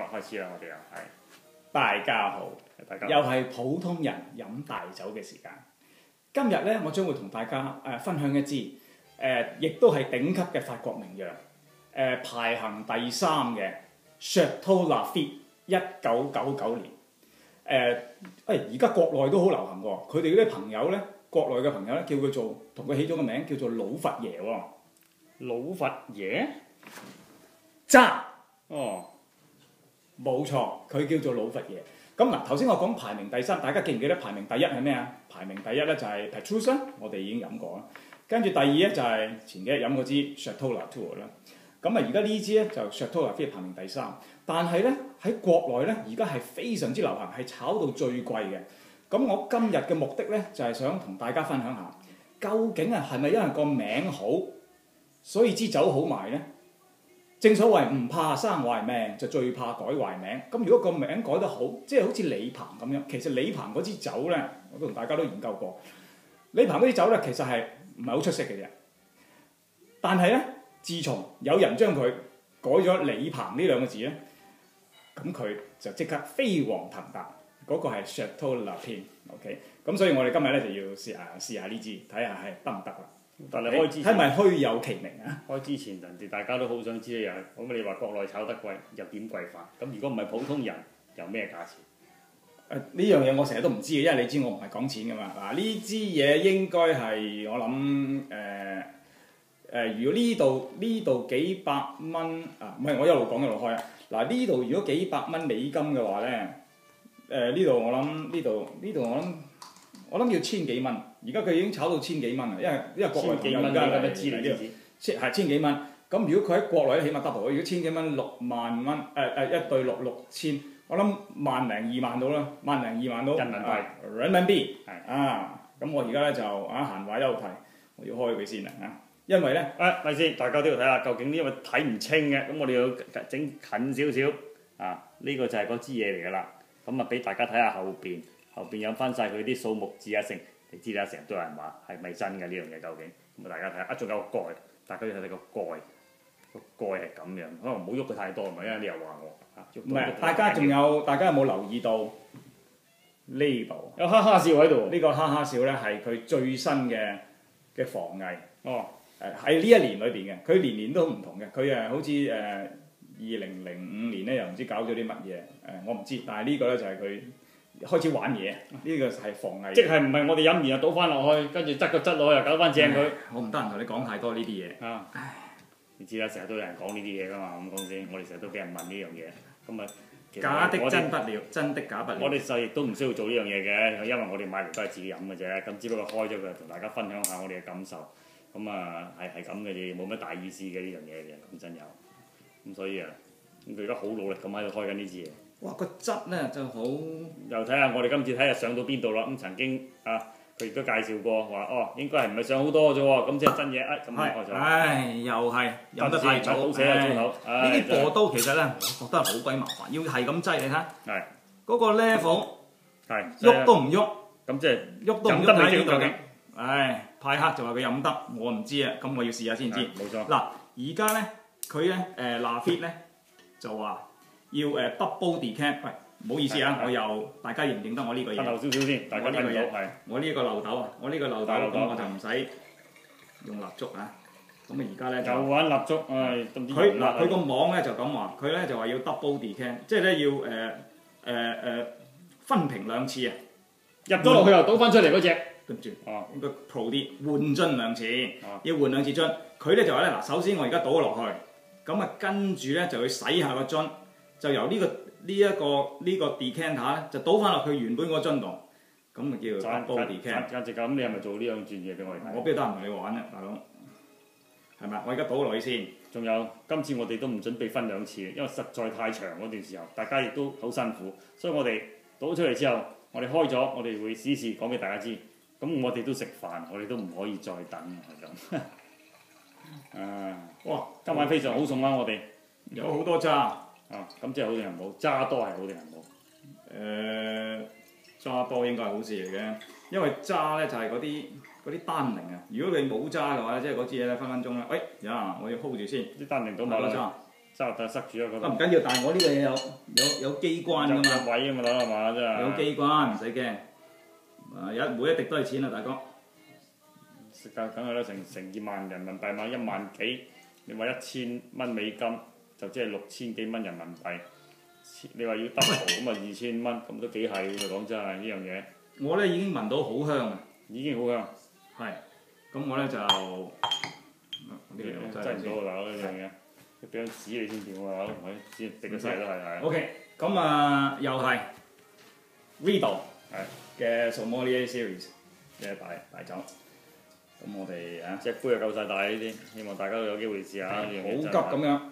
開始啦，我哋又係大家好，又係普通人飲大酒嘅時間。今日咧，我將會同大家分享一支亦都係頂級嘅法國名釀，排行第3嘅 Chateau Lafite 1999年。而家國內都好流行喎，佢哋嗰啲朋友咧，國內嘅朋友咧叫佢做同佢起咗個名叫做老佛爺喎。 老佛爺渣哦， 冇錯，佢叫做老佛爺。咁嗱，頭先我講排名第3，大家記唔記得排名第1係咩啊？排名第1咧就係 Petrus 啦，我哋已經飲過啦。跟住第2咧就係前幾日飲嗰支 Chateau Latour 啦。咁啊，而家呢支咧就 Chateau Lafite 排名第3，但係咧喺國內咧而家係非常之流行，係炒到最貴嘅。咁我今日嘅目的咧就係想同大家分享下，究竟係咪因為個名好，所以支酒好賣咧？正所謂唔怕生壞命，就最怕改壞名。咁如果個名改得好，即係好似李鵬咁樣，其實李鵬嗰支酒咧，我都同大家都研究過。李鵬嗰支酒咧，其實係唔係好出色嘅啫。但係咧，自從有人將佢改咗李鵬呢2個字咧，咁佢就即刻飛黃騰達。嗰個係 Chateau Lafite，OK。咁所以我哋今日咧就要試下呢支，睇下係得唔得啦。 但係開之前係咪虛有其名啊？ 開之前，人哋大家都好想知咧，又咁你話國內炒得貴，又點貴法？咁如果唔係普通人，有咩價錢？ 呢樣嘢我成日都唔知嘅，因為你知我唔係講錢㗎嘛。嗱，呢支嘢應該係我諗如果呢度幾百蚊啊，唔係我一路講一路開啊。嗱，呢度如果幾百蚊美金嘅話咧，呢度我諗我諗要千幾蚊。而家佢已經炒到1000幾蚊啦，因為國內朋友而家係千幾蚊。咁如果佢喺國內起碼 double， 如果1000幾蚊6萬蚊，一對6000，我諗1零2萬到啦，1零2萬到人民幣啊。咁我而家咧就閒話休題，我要開佢先啦啊，因為咧咪先，大家都要睇下究竟因為睇唔清嘅，咁我哋要整近少少啊。呢個就係嗰支嘢嚟㗎啦。咁啊，俾大家睇下後邊有翻晒佢啲數目字啊成。你知啦，成日都有人話係咪真嘅呢樣嘢究竟？咁啊，大家睇下，仲有個蓋，大家要睇睇個蓋，個蓋係咁樣，可能唔好喐佢太多，唔係因為你又話我嚇。 唔係，大家有冇留意到呢度有哈哈笑喺度？ 呢個哈哈笑咧係佢最新嘅防藝。 哦， 喺呢1年裏邊嘅，佢年年都唔同嘅。佢好似2005年咧又唔知搞咗啲乜嘢，我唔知。但係呢個咧就係佢開始玩嘢，呢個係防藝。 即係唔係我哋飲完又倒翻落去，跟住執個質落去又搞翻正佢。 我唔得閒同你講太多呢啲嘢。 啊，你知啦，成日都有人講呢啲嘢㗎嘛，咁講先。我哋成日都俾人問呢樣嘢，咁啊， 假的真不了，真的假不了。 我哋就亦都唔需要做呢樣嘢嘅，因為我哋買嚟都係自己飲嘅啫。咁只不過開咗佢，同大家分享下我哋嘅感受。咁啊，係咁嘅嘢，冇乜大意思嘅呢樣嘢嘅，講真有。咁所以啊，佢而家好努力咁喺度開緊呢支嘢。 哇！個質咧就好， 又睇下我哋今次睇下上到邊度啦。咁曾經啊，佢亦都介紹過話，哦，應該係唔係上好多啫喎？咁即係真嘢，咁開咗。又係飲得太早，死啦粗口。 呢啲波刀其實咧，我覺得好鬼麻煩，要係咁擠你睇。 係。 嗰個 level 係。 喐都唔喐。 咁即係喐都唔喐喺呢度嘅。派克就話佢飲得，我唔知啊。咁我要試下先知。 冇錯。 嗱，而家咧佢咧Lafite咧就話。要double decant， 喂，唔好意思啊，我又大家認唔認得我呢個嘢？ 透少少先，大家睇唔到係。 我呢個漏斗啊，我呢個漏斗咁我就唔使用蠟燭啊。咁啊而家咧就又玩蠟燭， 佢個網咧就咁話，佢咧就話要 double decant， 即係咧要分瓶2次啊。 入咗落去又倒翻出嚟嗰隻。 對唔住，應該 pro 啲，換樽2次，要換2次樽。佢咧就話咧嗱，首先我而家倒咗落去，咁啊跟住咧就去洗下個樽。就由呢個 decanter 咧，就倒翻落佢原本個樽度，咁咪叫做 double decant。 簡直咁，你係咪做呢樣轉嘢俾我哋睇？ 我邊度得閒同你玩咧，大佬？係咪？我而家倒落去先。 仲有，今次我哋都唔準備分2次，因為實在太長嗰段時候，大家亦都好辛苦，所以我哋倒出嚟之後，我哋開咗，我哋會試講俾大家知。咁我哋都食飯，我哋都唔可以再等係咁。哇！今晚非常好餸啦，我哋有好多渣。 咁即係好定係唔好？渣多係好定係唔好？ 渣多應該係好事嚟嘅，因為渣咧就係嗰啲單寧啊。如果你冇渣嘅話咧，即係嗰支嘢咧分分鐘咧，我要 hold 住先。 啲單寧倒埋啦。 塞住咗嗰度。 唔緊要，但係我呢個嘢有機關㗎嘛。 入位啊嘛，攞係嘛真係。 有機關唔使驚。每一滴都係錢啊，大哥。 食價梗係啦，成2萬人民幣嘛，1萬幾，你話1000蚊美金就即係6000幾蚊人民幣。你話要 double 咁啊2000蚊，咁都幾係喎！講真係呢樣嘢。 我咧已經聞到好香啊！ 已經好香。 係。咁我咧就真係唔到大佬呢樣嘢，俾張紙你先掂喎，唔係紙滴咗成日都係。 OK， 咁又係 Riedel 嘅 Sommelier Series 嘅大酒。咁我哋隻杯就夠晒大呢啲，希望大家都有機會試下。好急咁樣。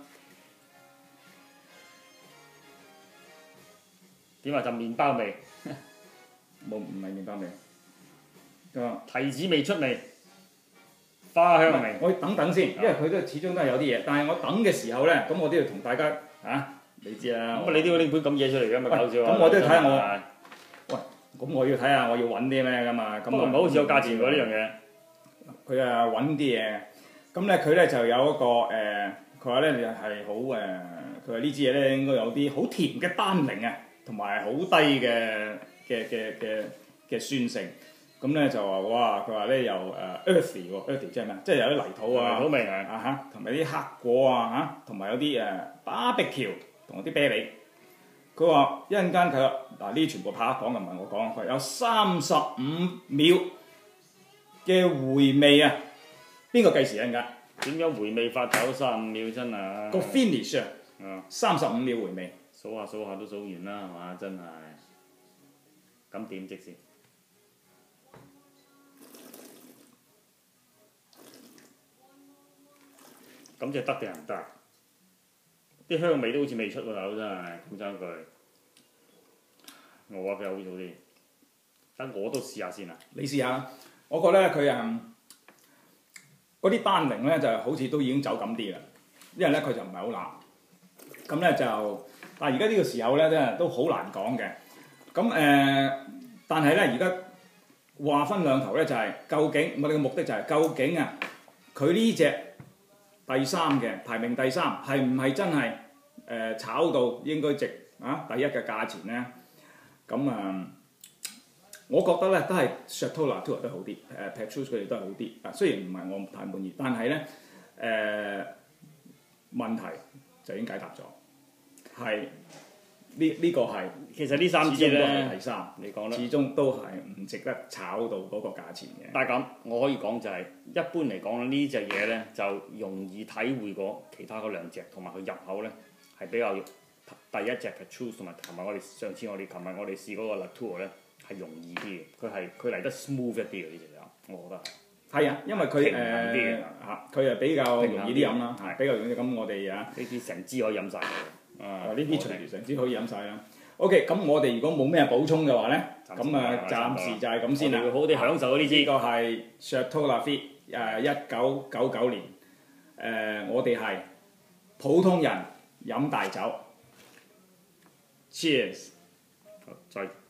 點話就麵包味？ 唔係麵包味。 提子味出味，花香味。 我等等先，因為佢都始終都係有啲嘢。但係我等嘅時候咧，咁我都要同大家你知啦。 咁你都要拎杯咁嘢出嚟㗎嘛？搞笑咁我都要睇下我。喂，咁我要睇下我要揾啲咩㗎嘛？咁唔係好似有價錢喎呢樣嘢。 佢揾啲嘢，咁咧佢咧就有一個佢話咧係好佢話呢支嘢咧應該有啲好甜嘅單寧啊，同埋好低嘅酸性。咁咧就話哇，佢話咧又earthy 喎 ，earthy 即係咩？即係有啲泥土啊， 土味啊同埋啲黑果啊同埋有啲barbecue 同埋啲啤梨。佢話一陣間佢嗱呢啲全部拍一講就唔係我講，佢有35秒嘅回味啊！邊個計時一陣間？ 點樣回味法走35秒真係？ 個 finish 35秒回味。 數下都數完啦，係嘛？真係。咁點即先？咁就得定唔得？啲香味都好似未出喎，大佬真係講真句。我話佢好做啲，等我都試下先啊！ 你試下，我覺得佢嗰啲單寧咧就好似都已經走緊啲啦，因為咧佢就唔係好辣。咁咧就，但係而家呢個時候咧真係都好難講嘅。咁但係咧而家話分兩頭咧，就係究竟我哋嘅目的就係究竟佢呢隻第3嘅排名第3係唔係真係炒到應該值第一嘅價錢咧？咁我覺得咧都係 Chateau Latour 都好啲，Petrus 佢哋都係好啲。雖然唔係我唔太滿意，但係咧問題就已經解答咗，係呢個係其實呢3支咧， 第3， 你講啦， 始終都係唔值得炒到嗰個價錢嘅。 但係咁，我可以講就係、一般嚟講呢隻嘢咧就容易體會過其他嗰2隻，同埋佢入口咧係比較第一隻 Petrus 同埋我哋上次琴日我哋試嗰個 Latour 咧係容易啲嘅，佢嚟得 smooth 一啲嘅呢隻酒，我覺得係。係啊，因為佢佢係比較容易啲飲啦，比較容易咁我哋呢啲成支可以飲晒嘅。 呢啲成支可以飲晒啦。OK， 咁我哋如果冇咩補充嘅話咧，咁暫時就係咁先啦。 好好地享受呢支。 呢個係 Chateau Lafite 1999年，我哋係普通人飲大酒。Cheers！ 再。